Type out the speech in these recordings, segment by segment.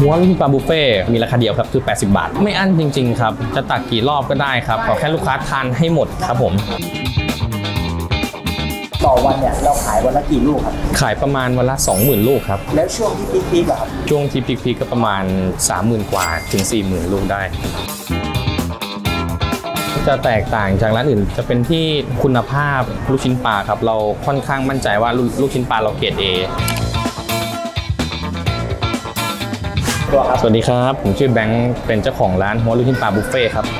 หัวลูกชิ้นปลาบุฟเฟ่มีราคาเดียวครับคือ80 บาทไม่อั้นจริงๆครับจะตักกี่รอบก็ได้ครับขอแค่ลูกค้าทานให้หมดครับผมต่อวันเนี่ยเราขายวันละกี่ลูกครับขายประมาณวันละ 20,000 ลูกครับแล้วช่วงที่พีคๆครับช่วงที่พีคๆก็ประมาณ 30,000 กว่าถึง 40,000 ลูกได้จะแตกต่างจากร้านอื่นจะเป็นที่คุณภาพลูกชิ้นปลาครับเราค่อนข้างมั่นใจว่าลูกชิ้นปลาเราเกรด Aสวัสดีครับผมชื่อแบงค์เป็นเจ้าของร้านหัวลูกชิ้นปลาบุฟเฟ่ครับ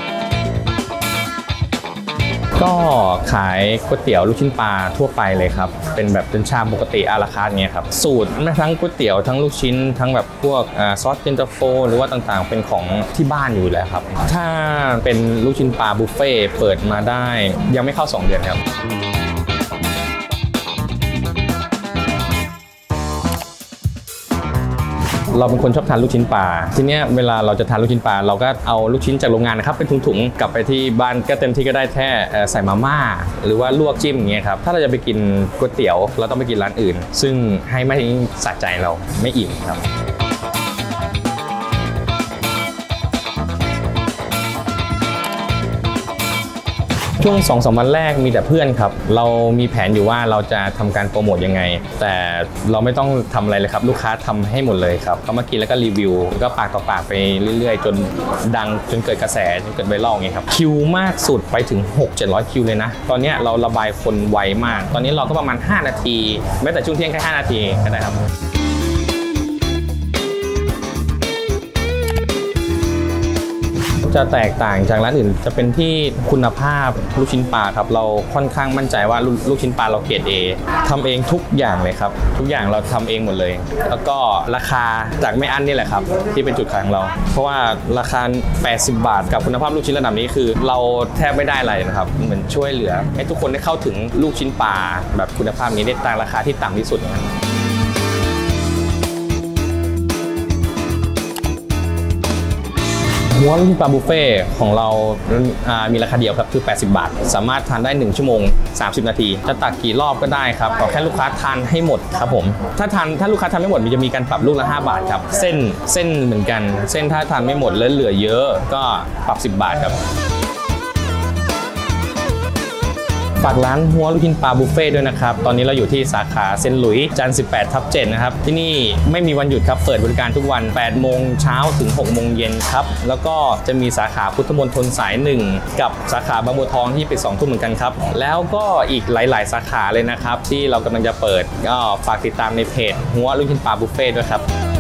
ก็ขายก๋วยเตี๋ยวลูกชิ้นปลาทั่วไปเลยครับเป็นแบบเป็นชามปกติอาราคาร์ทเงี้ยครับสูตรไม่ทั้งก๋วยเตี๋ยวทั้งลูกชิ้นทั้งแบบพวกซอสเย็นตาโฟหรือว่าต่างๆเป็นของที่บ้านอยู่แล้วครับถ้าเป็นลูกชิ้นปลาบุฟเฟ่เปิดมาได้ยังไม่เข้า2 เดือนครับเราเป็นคนชอบทานลูกชิ้นปลาทีนี้เวลาเราจะทานลูกชิ้นปลาเราก็เอาลูกชิ้นจากโรงงานนะครับเป็นถุงๆกลับไปที่บ้านก็เต็มที่ก็ได้แค่ใส่มาม่าหรือว่าลวกจิ้มอย่างเงี้ยครับถ้าเราจะไปกินก๋วยเตี๋ยวเราต้องไปกินร้านอื่นซึ่งให้ไม่สะใจเราไม่อิ่มครับช่วง 2-3 วันแรกมีแต่เพื่อนครับเรามีแผนอยู่ว่าเราจะทำการโปรโมทยังไงแต่เราไม่ต้องทำอะไรเลยครับลูกค้าทำให้หมดเลยครับเขามากินแล้วก็รีวิวก็ปากต่อปากไปเรื่อยๆจนดังจนเกิดกระแสจนเกิดไวรัลไงครับคิวมากสุดไปถึง 600-700 คิวเลยนะตอนนี้เราระบายคนไวมากตอนนี้เราก็ประมาณ5 นาทีแม้แต่ช่วงเที่ยงแค่5 นาทีก็ได้ครับจะแตกต่างจากร้านอื่นจะเป็นที่คุณภาพลูกชิ้นปลาครับเราค่อนข้างมั่นใจว่าลูกชิ้นปลาเราเกรด A ทำเองทุกอย่างเลยครับทุกอย่างเราทำเองหมดเลยแล้วก็ราคาจากไม่อั้นนี่แหละครับที่เป็นจุดขายของเราเพราะว่าราคา80 บาทกับคุณภาพลูกชิ้นระดับนี้คือเราแทบไม่ได้อะไรนะครับเหมือนช่วยเหลือให้ทุกคนได้เข้าถึงลูกชิ้นปลาแบบคุณภาพนี้ได้ตามราคาที่ต่ำที่สุดหัวลูกชิ้นปลาบุฟเฟ่ของเรามีราคาเดียวครับคือ80 บาทสามารถทานได้1 ชั่วโมง 30 นาทีจะตักกี่รอบก็ได้ครับขอแค่ลูกค้าทานให้หมดครับผมถ้าลูกค้าทานไม่หมดมันจะมีการปรับลูกละ5 บาทครับเส้นเหมือนกันเส้นถ้าทานไม่หมดแล้วเหลือเยอะก็ปรับ10 บาทครับฝากร้านหัวลูกชิ้นปลาบุฟเฟ่ด้วยนะครับตอนนี้เราอยู่ที่สาขาเซนต์หลุยส์จันทร์ 18/7นะครับที่นี่ไม่มีวันหยุดครับเปิดบริการทุกวัน8 โมงเช้าถึง6 โมงเย็นครับแล้วก็จะมีสาขาพุทธมณฑลสาย 1กับสาขาบางบัวทองที่ปิด2 ทุ่มเหมือนกันครับแล้วก็อีกหลายๆสาขาเลยนะครับที่เรากำลังจะเปิดก็ฝากติดตามในเพจหัวลูกชิ้นปลาบุฟเฟ่ด้วยครับ